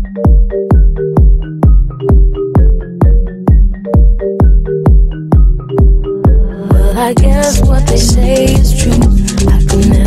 Well, I guess what they say is true. I can